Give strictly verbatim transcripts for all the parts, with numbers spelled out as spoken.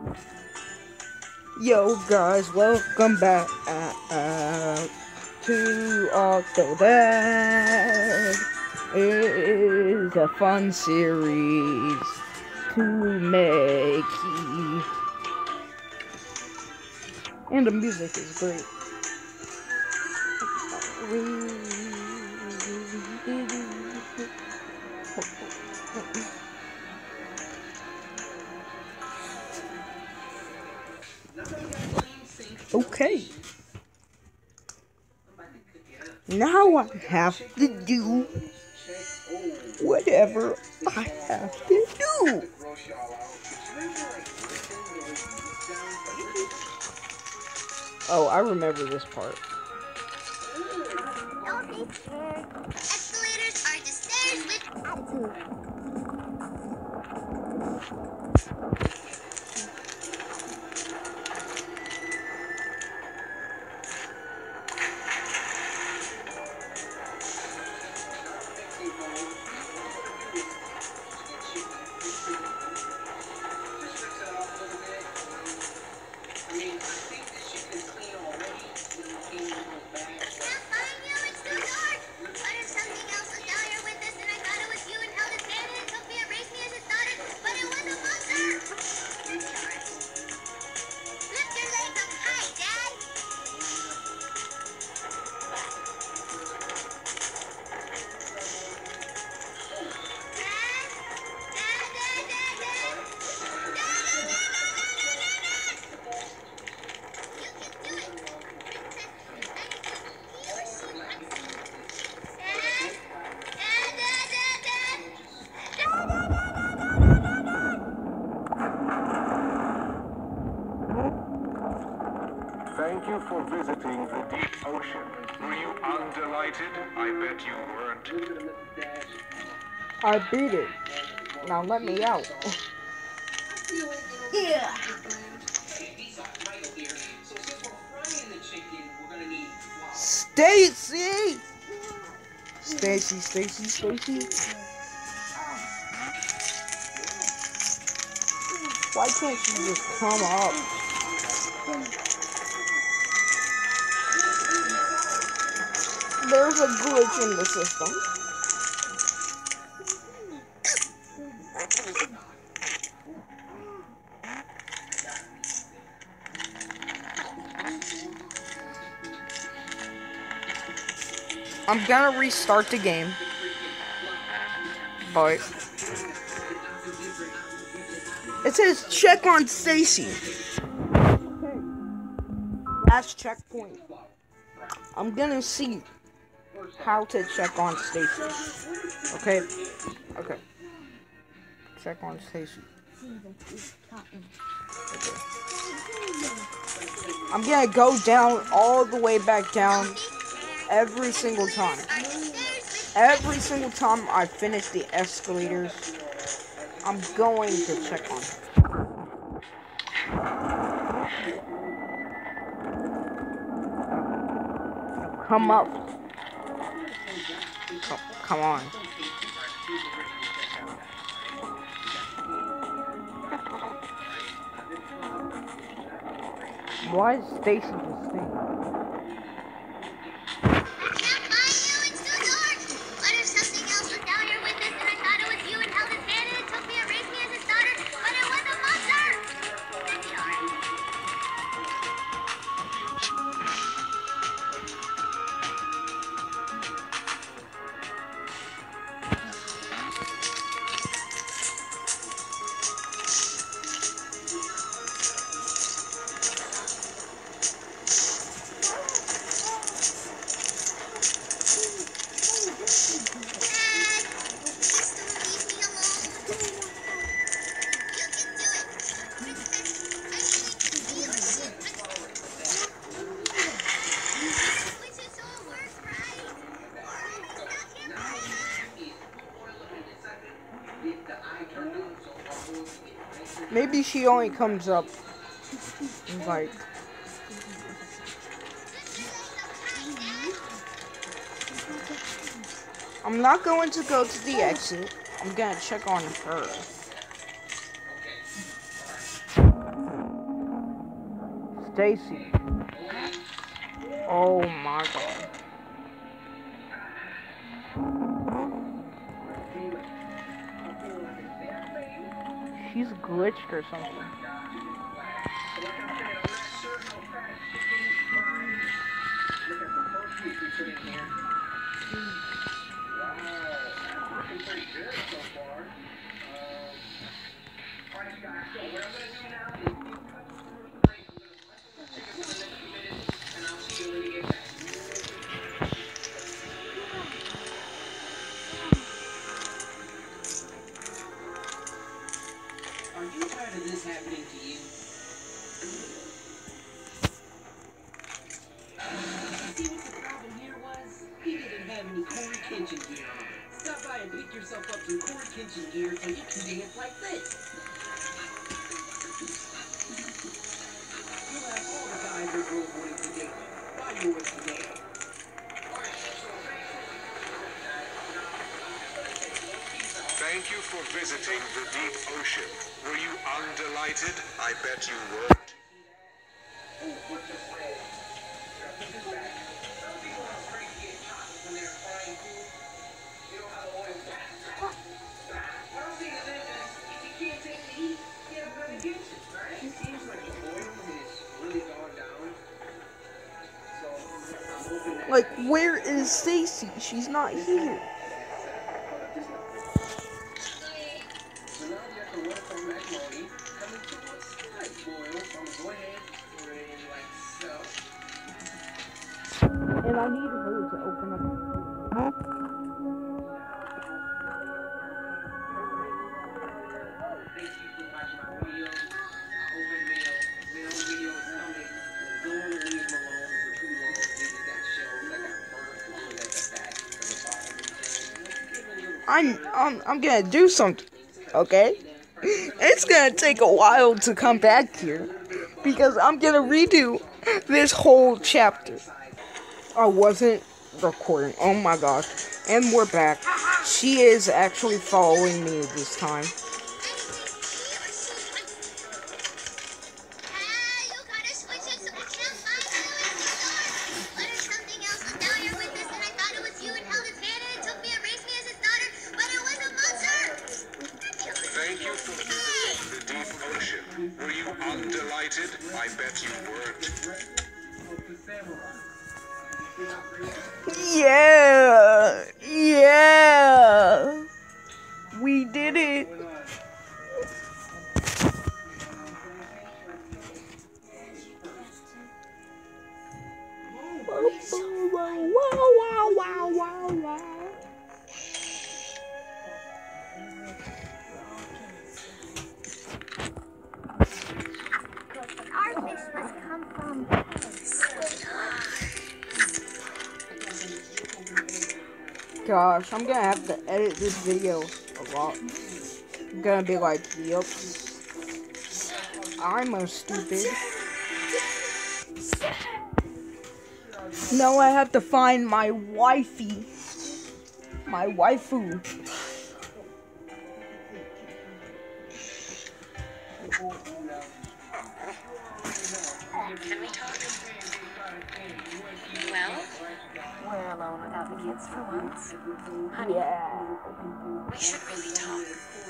Yo guys, welcome back uh, uh, to Octodad. It is a fun series to make, and the music is great. Okay. Now I have to do whatever I have to do. Oh, I remember this part. Don't be scared. Escalators are just stairs with attitude. Thank you for visiting the deep ocean. Were you undelighted? I bet you weren't. I beat it. Now let me out. Yeah. Stacy! Stacy, Stacy, Stacy. Why can't you just come up? There's a glitch in the system. I'm gonna restart the game, but it says check on Stacy. Okay. Last checkpoint. I'm gonna see how to check on Stacy. Okay. Okay. Check on Stacy. Okay. I'm gonna go down all the way back down. Every single time. Every single time I finish the escalators, I'm going to check on it. Come up. Oh, come on. Why is Stacy just staying? Maybe she only comes up like I'm not going to go to the exit. I'm gonna check on her. Stacy. Oh my god. She's glitched or something. Are you tired of this happening to you? See what the problem here was? He didn't have any Corey Kenshin gear on. Stop by and pick yourself up some Corey Kenshin gear so you can dance like this. You'll have all the guys and girls wanting to date. Buy yours today. Thank you for visiting the deep ocean. Were you undelighted? I bet you weren't. Like, where is Stacy? She's not here. And I need her to open up. I'm, I'm, I'm gonna do something, okay? It's gonna take a while to come back here, because I'm gonna redo this whole chapter. I wasn't recording, oh my gosh, and we're back. She is actually following me this time. Thank you for visiting the deep ocean. Were you undelighted? I bet you weren't. Yeah, yeah, we did it. Wow, wow, wow, wow, wow. Our fish must come from Gosh, I'm gonna have to edit this video a lot. I'm gonna be like, yup, I'm a stupid. Now I have to find my wifey. My waifu. Can we talk? Well, we're alone without the kids for once. Honey, Yeah. we should really talk.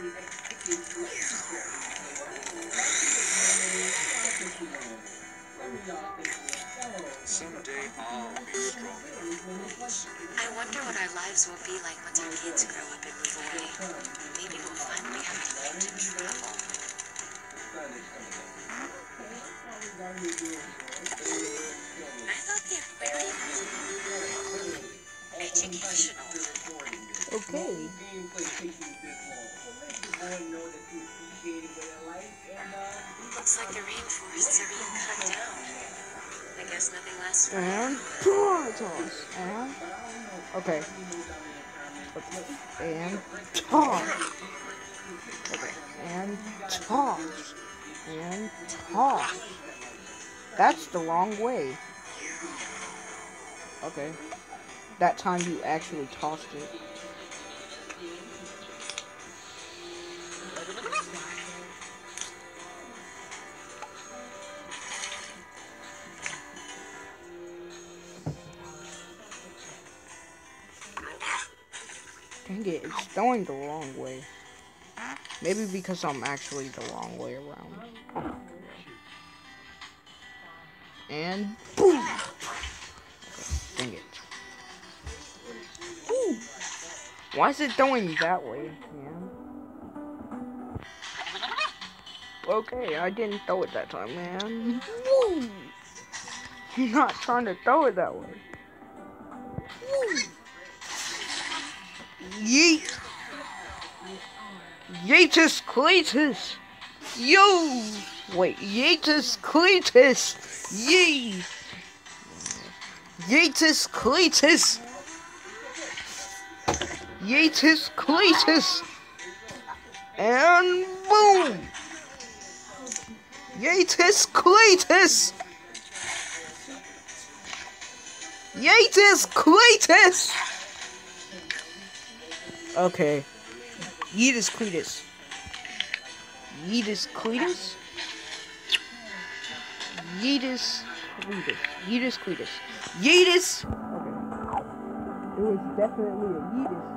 Someday I'll be strong enough. I wonder what our lives will be like once our kids grow up and move away. Maybe we'll finally have time to travel. I thought the aquarium was educational. Okay. Looks like the rainforests are being cut down. I guess nothing lasts forever. And toss. And okay. Okay. And toss. Okay. And toss. And toss. That's the wrong way. Okay. That time you actually tossed it. Dang it, it's going the wrong way. Maybe because I'm actually the wrong way around. And boom! Dang it. Ooh. Why is it throwing that way, man? Okay, I didn't throw it that time, man. Woo! I'm not trying to throw it that way. Woo! Yeet! Yeetus Cletus! Yo! Wait, Yeetus Cletus! Yee! Yeetus Cletus! Yeetus Cletus! And boom! Yeetus Cletus! Yeetus Cletus! Okay. Yeetus Cletus. Yeetus Cletus? Yeetus Cletus. Yeetus Cletus. Yeetus! Okay. It was definitely a Yeetus.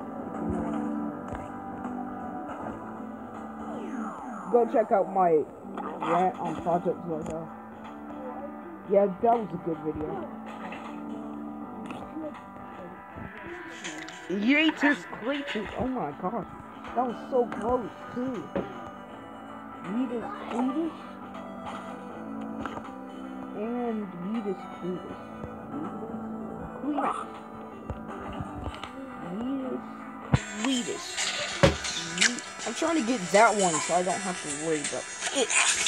Go check out my rant on Project Zelda. Yeah, that was a good video. Yeetus Cletus. Oh my gosh. That was so close too. Yeetus Cletus. And Yeetus Cletus. Cletus. Yeetus Cletus. I'm trying to get that one so I don't have to worry about it.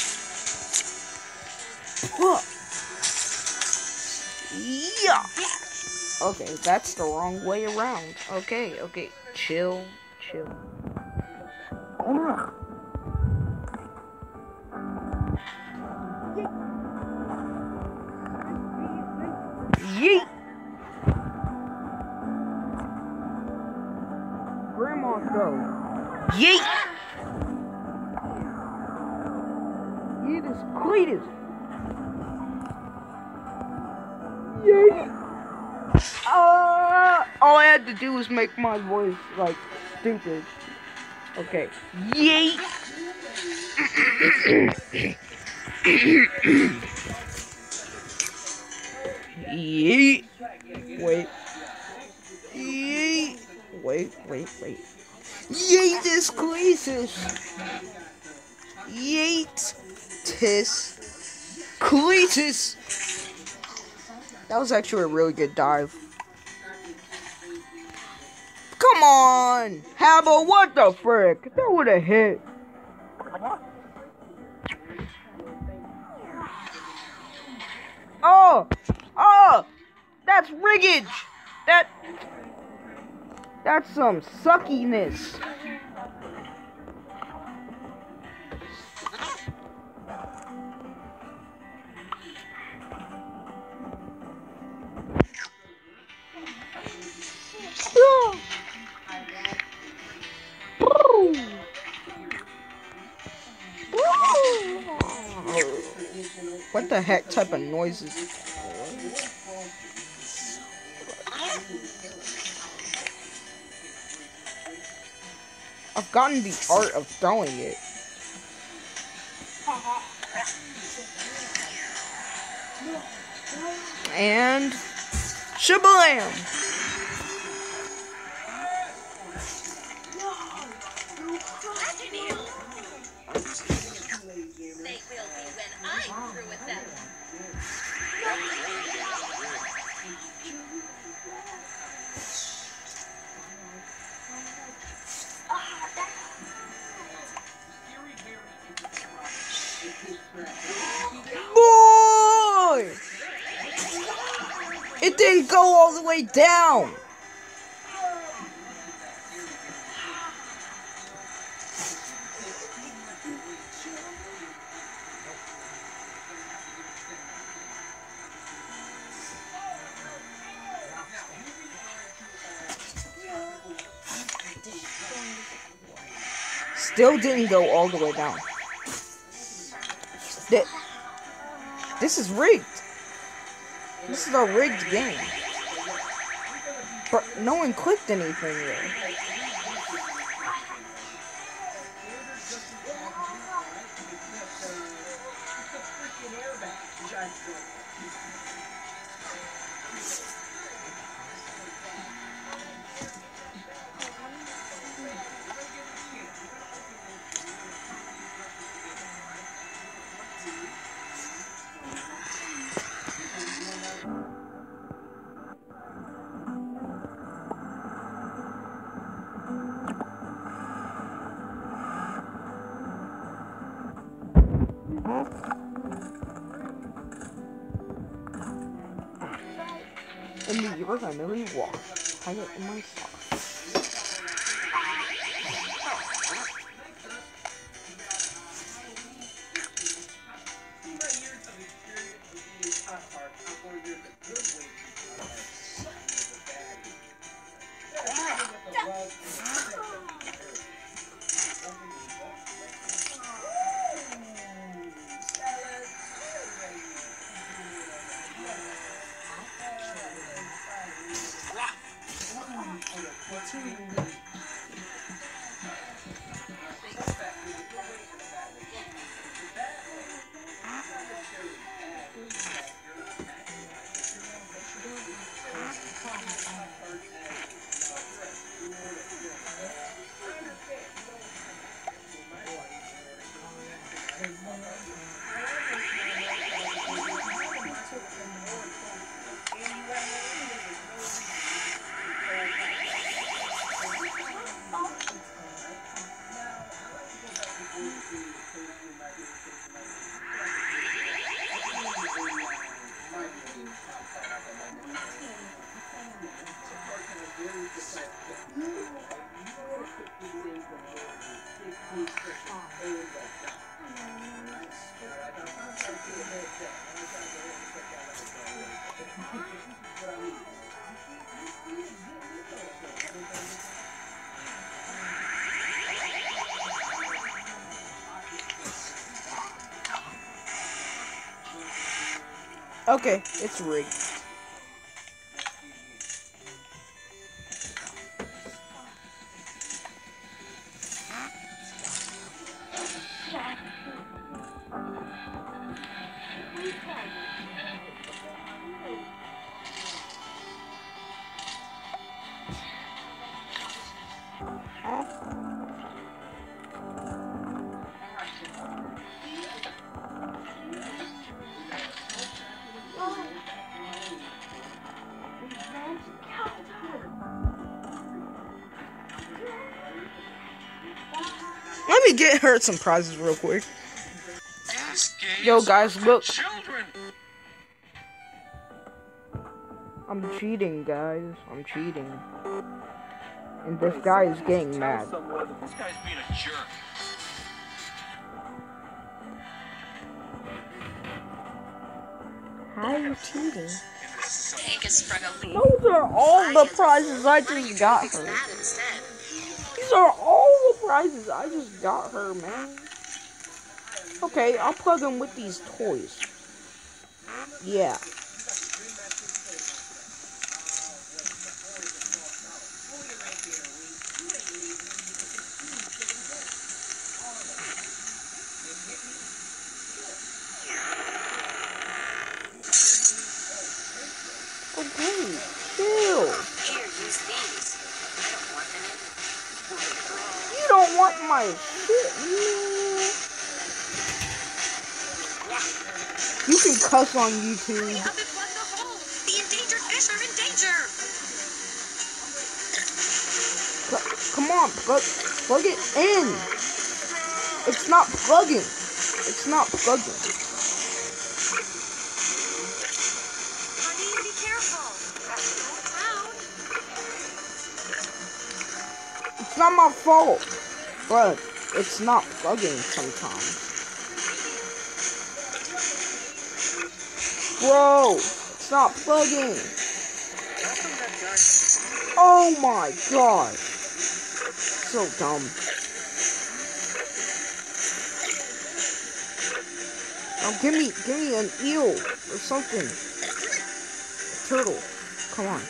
Yeah. Okay, that's the wrong way around. Okay, okay. Chill, chill. Yeet. Grandma go. Yeet! Yeetus Cletus! Yeet! Uh, all I had to do was make my voice, like, stupid. Okay. Yeet! Yeet! Wait. Yeet! Wait, wait, wait. Yeetus Cletus! Yeetus Cletus! That was actually a really good dive. Come on! Habbo, what the frick? That would have hit. Oh! Oh! That's riggage! That... That's some suckiness. What the heck type of noises? I've gotten the art of throwing it. And shablam! They will be when I'm through with them. Boy! It didn't go all the way down. Still didn't go all the way down. Th- This is rigged. This is a rigged game. But no one clicked anything there. In New York, I never walk. I get in my socks. Okay, it's rigged. Let me get her some prizes real quick. Yo guys, look. I'm cheating, guys. I'm cheating. And this guy is getting mad. This guy's being a jerk. How are you cheating? Hank has sprung a leak. Those are all the prizes I just got her. That instead. These are all the prizes I just got her, man. Okay, I'll plug them with these toys. Yeah. Okay, chill. Here, use these. I don't want them. You don't want my shit, man. You can cuss on YouTube. Hurry up and plug the hole. The endangered fish are in danger. C- Come on, plug, plug it in. It's not plugging. It's not plugging. Honey, be careful. Go down. It's not my fault, but it's not plugging sometimes. Bro, it's not plugging. Oh my god. So dumb. Oh, give me, give me an eel or something. A turtle. Come on.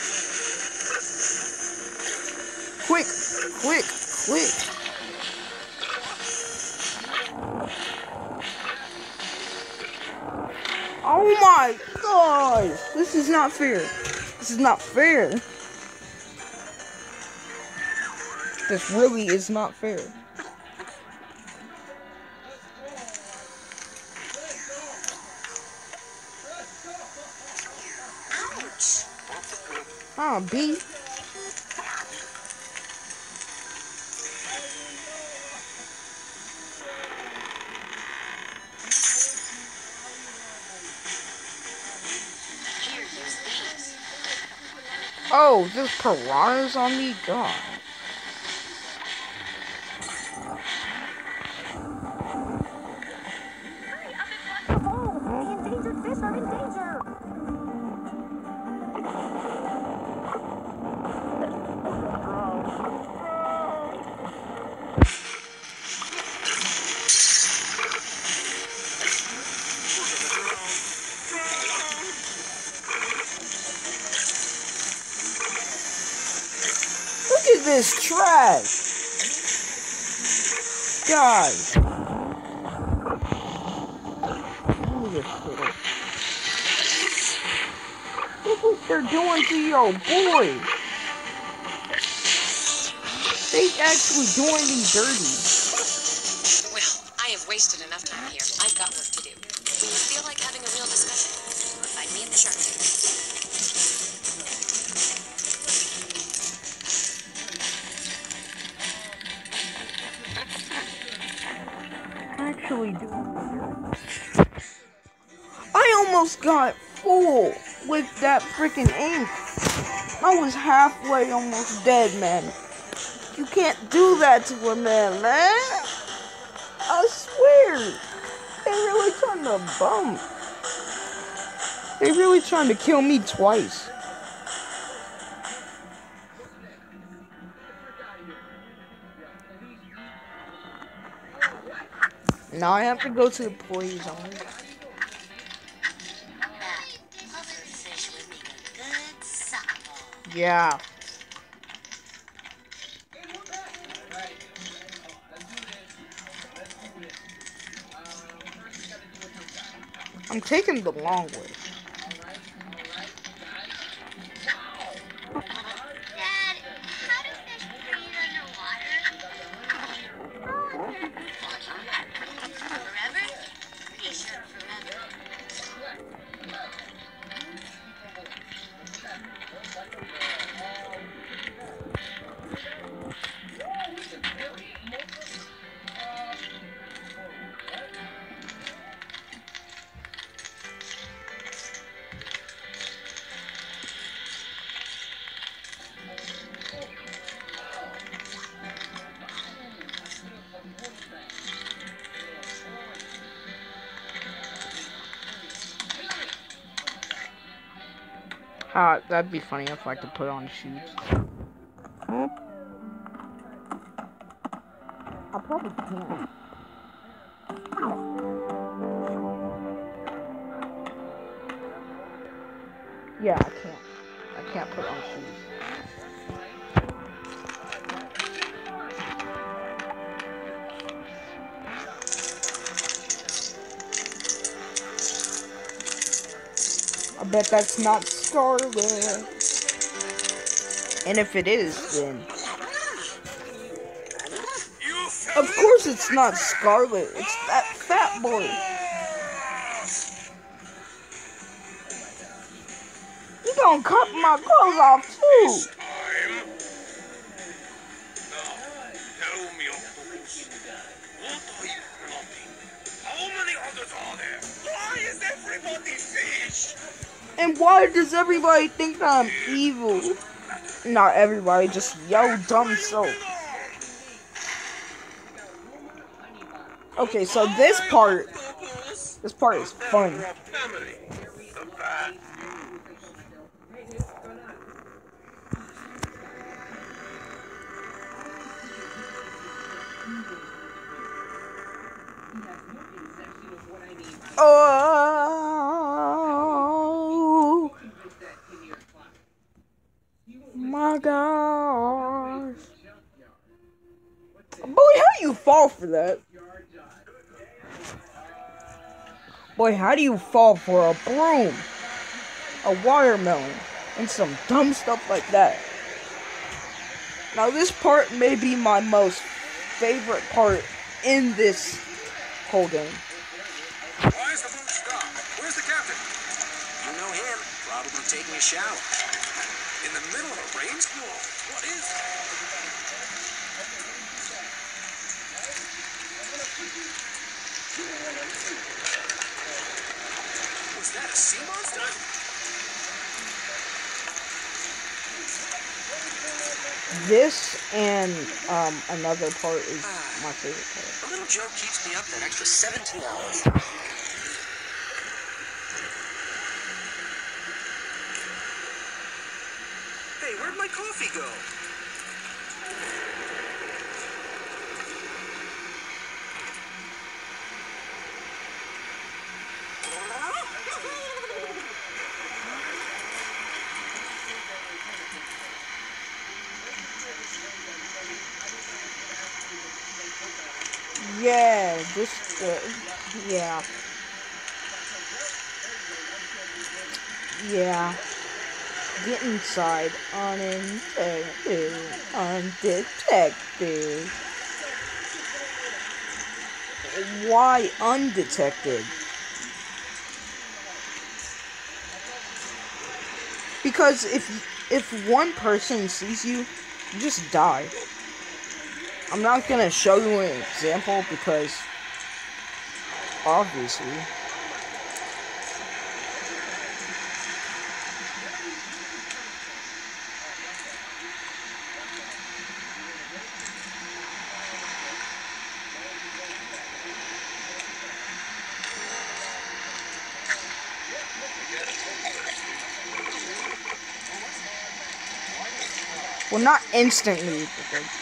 Quick, quick, quick. Oh my gosh. This is not fair. This is not fair. This really is not fair. Ouch. Ah, B. Oh, there's piranhas on me? God. Look at this trash! Guys! Look what they're doing to your boy! They actually doing me dirty. Well, I have wasted enough time here. I've got work to do. When you feel like having a real discussion, find me at the Shark Tank. Actually doing I almost got full with that freaking ink. I was halfway almost dead, man. You can't do that to a man, man. I swear. They really trying to bum. They really trying to kill me twice. Now I have to go to the play zone. Yeah. I'm taking the long way. Dad, how do fish breathe underwater? Forever? Pretty sure forever. Ah, that'd be funny if I could put on shoes. I probably can't. Yeah, I can't. I can't put on shoes. I bet that's not Scarlet. And if it is, then... Of course it's not Scarlet. It's that fat boy. You gonna cut my clothes off too. Tell me, Octopus, what are you plotting? How many others are there? Why is everybody fish? And why does everybody think I'm evil? Not everybody, just yo dumb soap. Okay, so this part, this part is fun. Family, the bad news. Oh my gosh. Boy, how do you fall for that? Boy, how do you fall for a broom, a watermelon, and some dumb stuff like that? Now this part may be my most favorite part in this whole game. Why is the boat stopped? Where's the captain? You know him. Probably taking a shower. In the middle of a rainstorm? What is it? Was that a sea monster? This and um, another part is my favorite part. A little joke keeps me up that extra seventeen hours. Hey, where'd my coffee go? Yeah, this, uh, yeah. Yeah. Get inside, undetected, undetected. Why undetected? Because if, if one person sees you, you just die. I'm not gonna show you an example because, obviously. Well, not instantly, but like,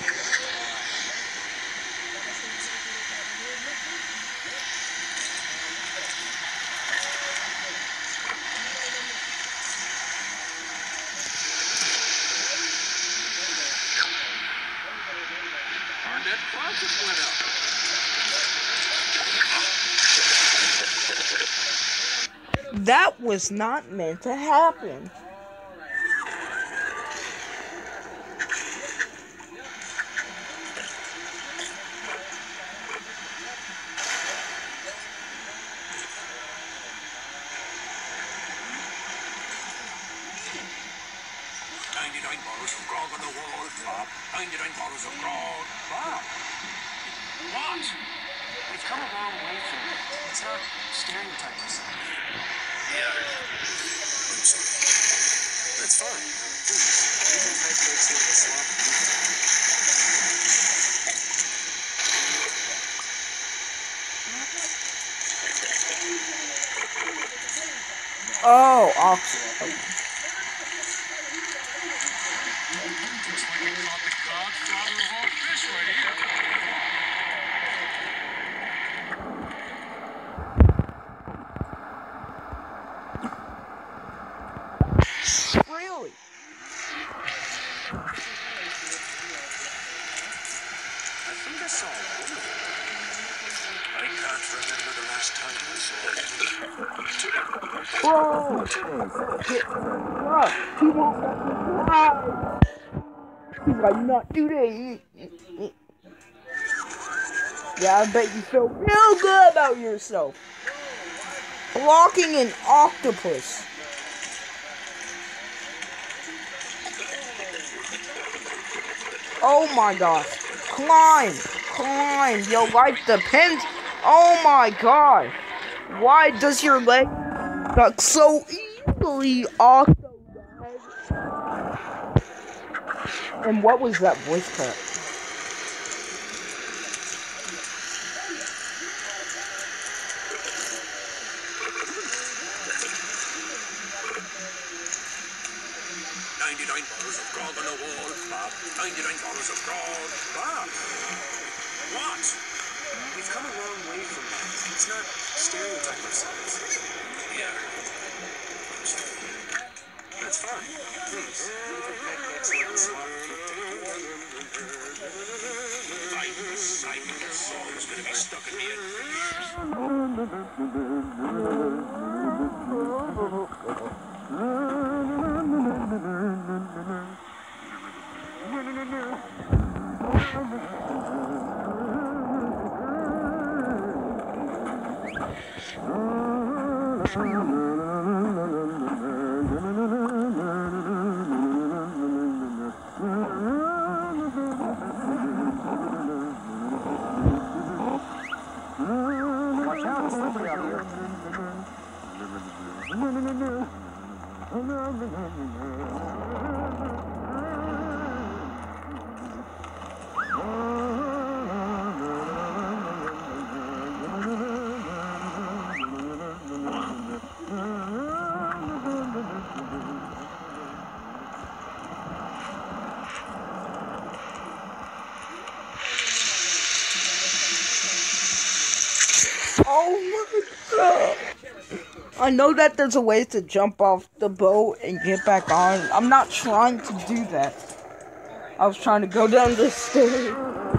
Our net profit went up. that was not meant to happen. ninety-nine bottles of grog on the wall, Bob. ninety-nine bottles of grog, Bob. What? We've come a long way from it. Let's not stereotype ourselves. Yeah. That's fine. Please. Even type makes it a sloppy. Oh, oxygen. Looks like we caught the godfather of all fish right here. Really? I think I saw a woman. I can't remember the last time I saw it. Bro! Bro, he won't let me die! He's like, not today. Yeah, I bet you feel real good about yourself. Blocking an octopus. Oh my gosh. Climb! Climb! Your life depends. Oh my god. Why does your leg suck so easily off? And what was that voice cut? ninety-nine bottles of grog on the wall, Bob. ninety-nine bottles of grog, Bob. What? We've come a long way from that. Let's not stereotype ourselves. Yeah. That's fine. Please. Even type makes it a sloppy. I, I think that song is gonna be stuck in Watch out, it's slippery out here. Oh my god! I know that there's a way to jump off the boat and get back on. I'm not trying to do that. I was trying to go down the stairs.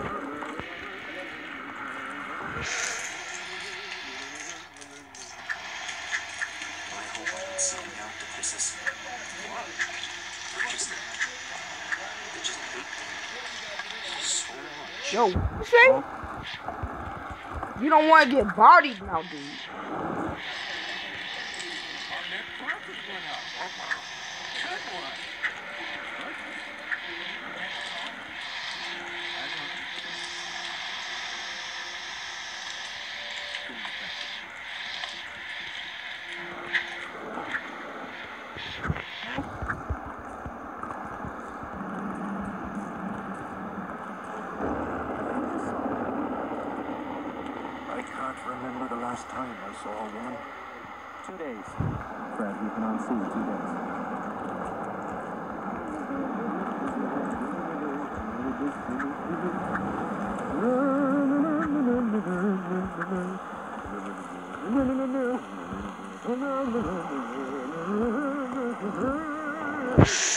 I hope I don't see any octopuses. What? They're just... They just hate them so much. Yo, you say? You don't want to get bodied now, dude. I can't remember the last time I saw a woman. Two days. Fred, we've been on scene two days.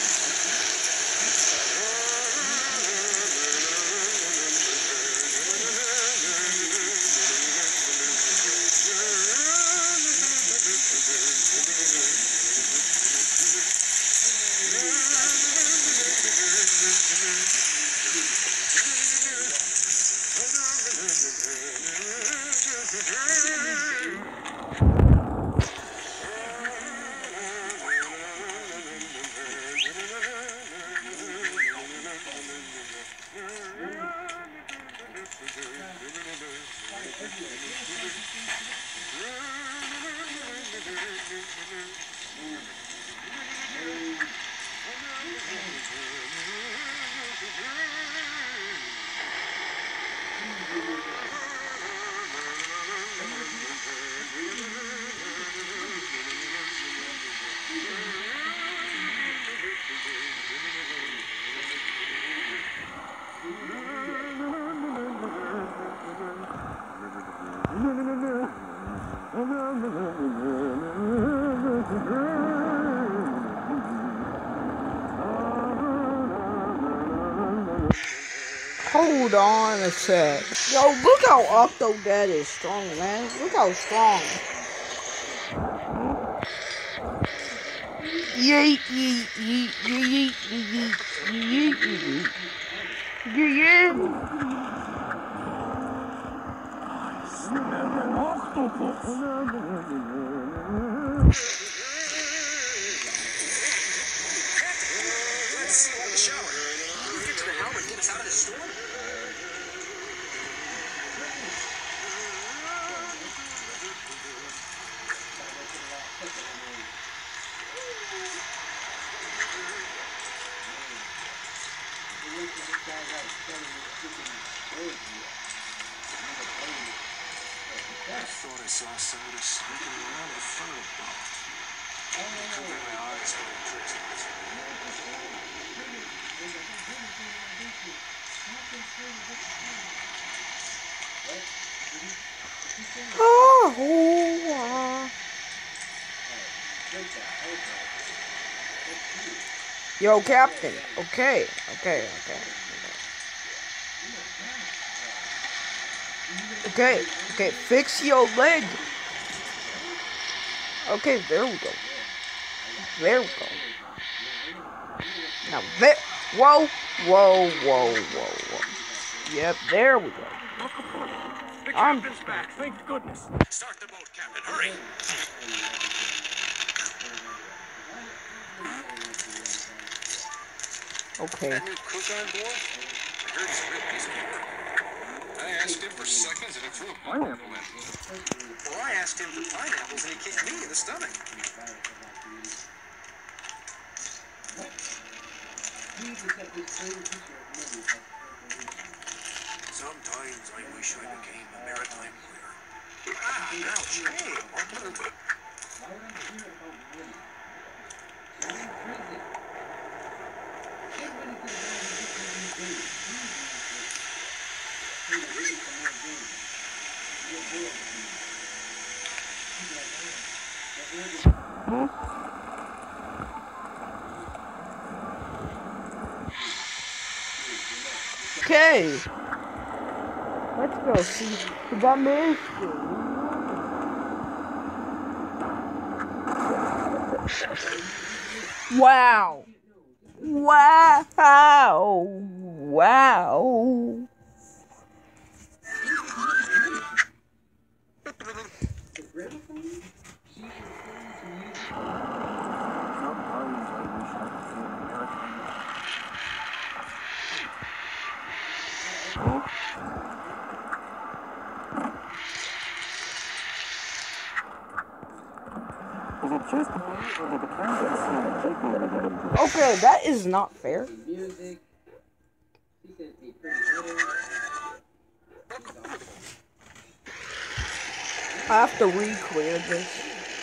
Hold on a sec. Yo, look how Octodad is strong, man. Look how strong. Yeet, yeet, yeet, yeet, yeet, yeet, yeet, yeet, yeet. I smell an octopus. Glad to see you on the shower. Get to the helmet and get us out of this storm. I thought I saw somebody sneaking around the front of the boat. Could be my eyes playing tricks on us. Oh, uh. Yo, Captain. Okay, okay, okay. Okay, okay, fix your leg. Okay, there we go. There we go. Now there. Whoa, whoa, whoa, whoa, whoa. Yep, there we go. The I'm- captain's back, thank goodness. Start the boat, Captain, hurry. Okay. That new cook on board? I heard it's a real peacemaker. I asked him for seconds and he threw a pineapple in. Well, I asked him for pineapples and he kicked me in the stomach. Sometimes I wish I became a maritime player. Ah, ouch. Hey, what the... Why would I care about money? So I'm crazy. Get ready for the guy who gets me these days. Hey, we're ready for more games. Your world is me. He's like, oh, that world is... Okay. Let's go see the mission. Wow. Wow. Wow. Sometimes I wish I became a maritime. Is it just me, or did the camera seem jiggly again? Okay, that is not fair. Music. He said the pretty little. I have to re-clear this.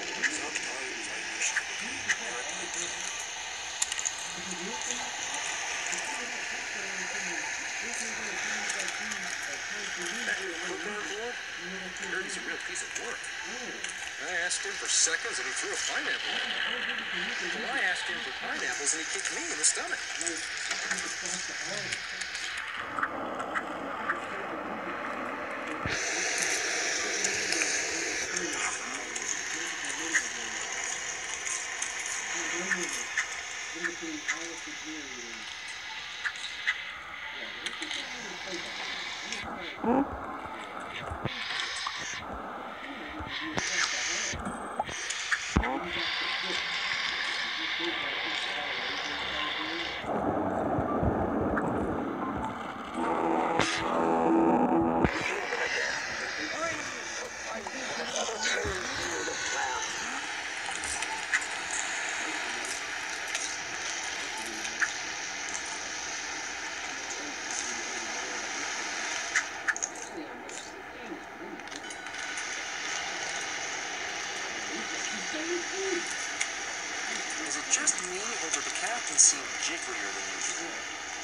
I heard he's a real piece of work. I asked him for seconds and he threw a pineapple at me. Well, I asked him for pineapples and he kicked me in the stomach. Is it just me, or did the captain seem jigglier than usual?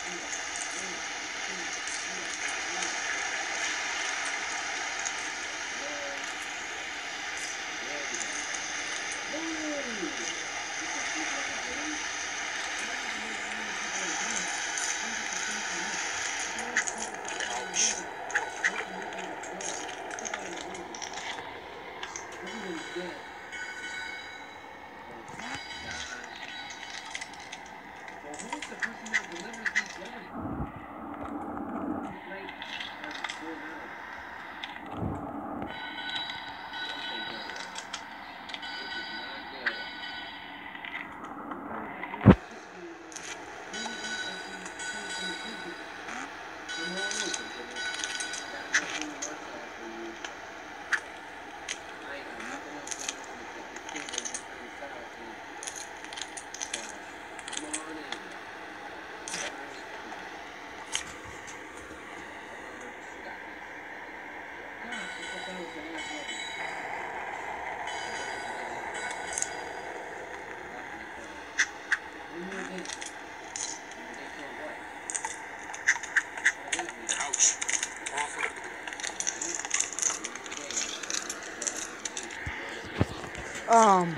Um.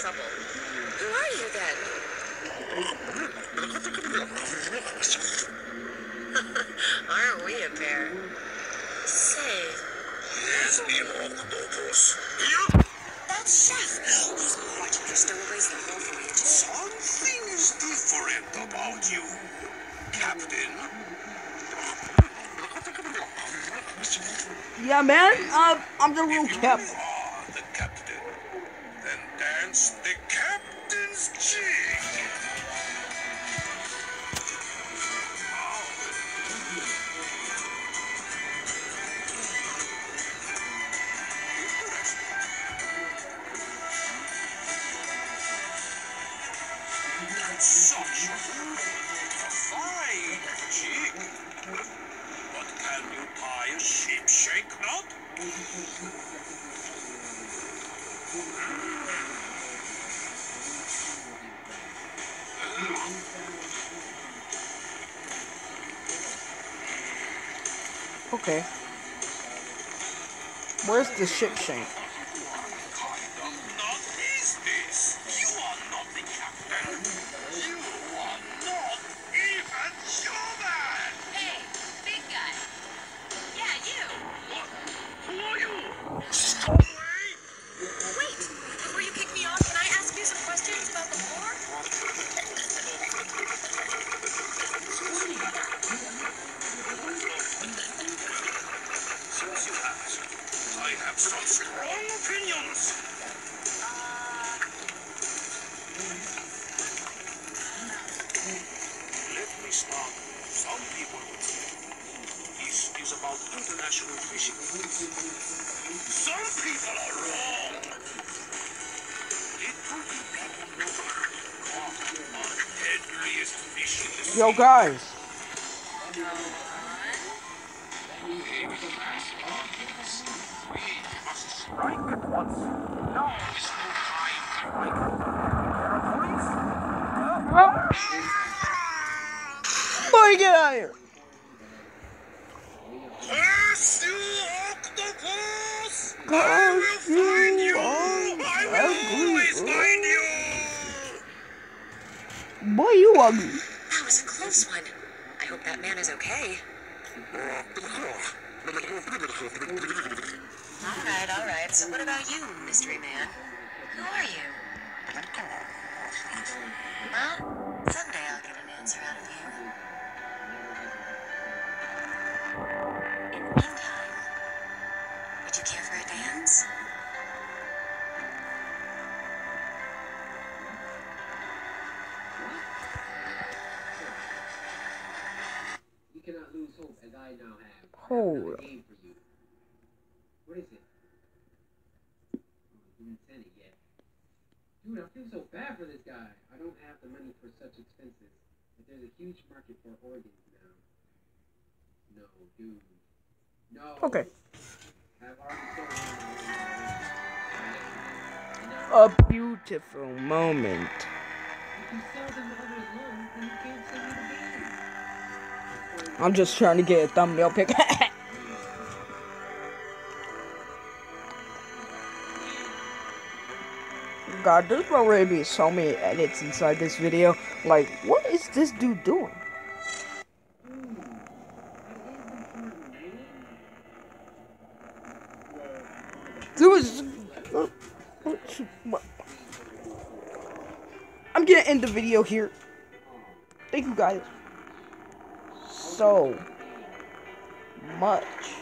trouble. Who are you then? Aren't we a pair? Say, Here's the octopus. that's Chef. He's been watching for stowaways the whole voyage. Something's different about you, Captain. Yeah, man. Uh, I'm the real If you cap. are the captain, then dance the captain's jig. That's such a fine jig. But can you tie a sheepshank knot? Okay. Where's the ship shank? What kind of knot is this? You are not the captain. You are not even human. Hey, big guy. Yeah, you. What? Who are you? Stowaway? Wait, before you kick me off, can I ask you some questions about the war? Since you ask, I have some strong opinions. Let me start. Some people would say this is about international fishing. Some people are wrong. Little do people know caught are the deadliest fish in the sea. Yo, guys. Maybe the last audience. We must strike at once. Now is no time to fight. Boy, get out of here. Curse you, octopus! I Curse will find you, you! I will always find you! Boy, you ugly. That was a close one. I hope that man is okay. All right, all right. So what about you, mystery man? Who are you? Well, someday I'll get an answer out of you. In the meantime, would you care for a dance? You cannot lose hope, as I now have. Hold I have up. a game for you. What is it? Oh, you didn't send it yet. Dude, I feel so bad for this guy. I don't have the money for such expenses. But there's a huge market for organs now. No, dude. No. Okay. I've already sold one. A beautiful moment. If you sell them to others lungs, then you can't sell me the game. I'm just trying to get a thumbnail pic. God, there's already be so many edits inside this video. Like, what is this dude doing? Dude, is- I'm gonna end the video here. Thank you guys so much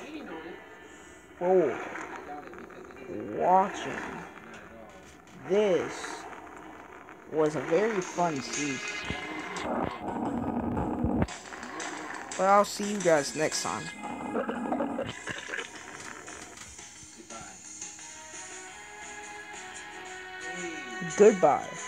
for watching. This was a very fun season. But I'll see you guys next time. Goodbye.